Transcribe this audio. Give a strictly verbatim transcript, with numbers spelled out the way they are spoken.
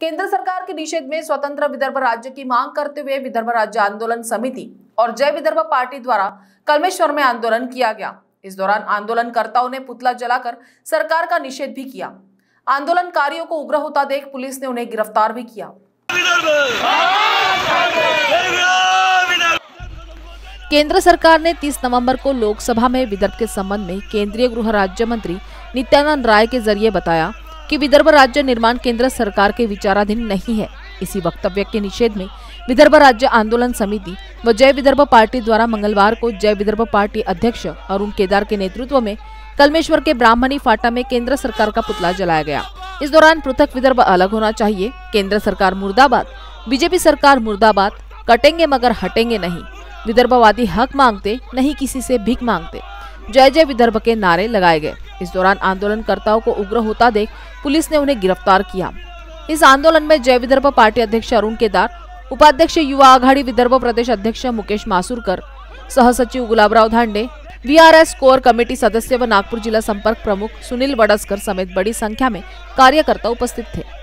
केंद्र सरकार के निषेध में स्वतंत्र विदर्भ राज्य की मांग करते हुए विदर्भ राज्य आंदोलन समिति और जय विदर्भ पार्टी द्वारा कलमेश्वर में आंदोलन किया गया। इस दौरान आंदोलनकर्ताओं ने पुतला जलाकर सरकार का निषेध भी किया। आंदोलनकारियों को उग्र होता देख पुलिस ने उन्हें गिरफ्तार भी किया। केंद्र सरकार ने तीस नवंबर को लोकसभा में विदर्भ के संबंध में केंद्रीय गृह राज्य मंत्री नित्यानंद राय के जरिए बताया कि विदर्भ राज्य निर्माण केंद्र सरकार के विचाराधीन नहीं है। इसी वक्तव्य के निषेध में विदर्भ राज्य आंदोलन समिति व जय विदर्भ पार्टी द्वारा मंगलवार को जय विदर्भ पार्टी अध्यक्ष अरुण केदार के नेतृत्व में कलमेश्वर के ब्राह्मणी फाटा में केंद्र सरकार का पुतला जलाया गया। इस दौरान पृथक विदर्भ अलग होना चाहिए, केंद्र सरकार मुर्दाबाद, बीजेपी सरकार मुर्दाबाद, कटेंगे मगर हटेंगे नहीं, विदर्भवादी हक मांगते नहीं किसी से भीख मांगते, जय जय विदर्भ के नारे लगाए गए। इस दौरान आंदोलनकर्ताओं को उग्र होता देख पुलिस ने उन्हें गिरफ्तार किया। इस आंदोलन में जय विदर्भ पार्टी अध्यक्ष अरुण केदार, उपाध्यक्ष युवा आघाड़ी विदर्भ प्रदेश अध्यक्ष मुकेश मासूरकर, सह सचिव Gulabrao Dhande, VRS core committee सदस्य व नागपुर जिला संपर्क प्रमुख सुनील वडस्कर समेत बड़ी संख्या में कार्यकर्ता उपस्थित थे।